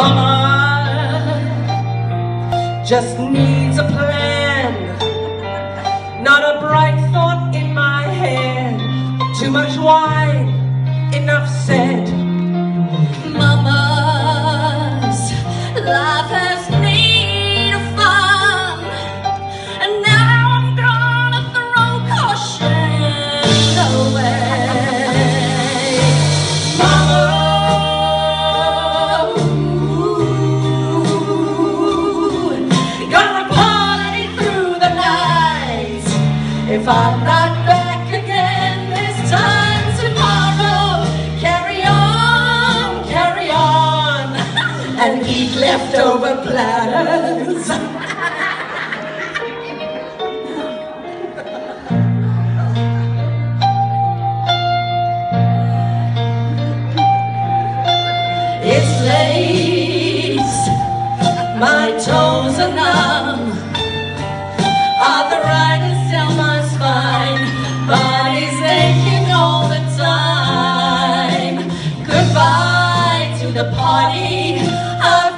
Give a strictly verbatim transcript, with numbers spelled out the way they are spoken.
Mama just needs a plan, not a bright thought in my head. Too much wine, enough said. Mama's life has need of fun, and now I'm gonna throw caution away. Mama, ooh, gonna party through the night. If I'm not back again this time tomorrow, carry on, carry on, and eat leftover platters. It's late, my toes are numb, arthritis down my spine, body's aching all the time. Goodbye to the party.